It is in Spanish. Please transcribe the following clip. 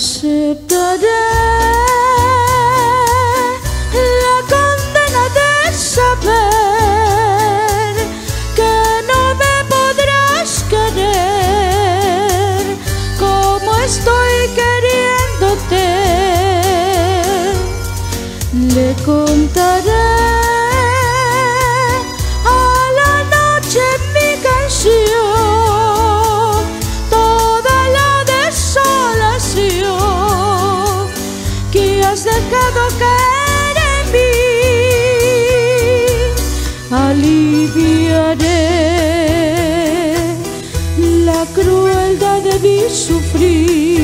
Aceptaré la condena de saber que no me podrás querer como estoy queriéndote. Le contaré a la noche mi canción, toda la desolación que has dejado caer en mí. Aliviaré la crueldad de mi sufrir.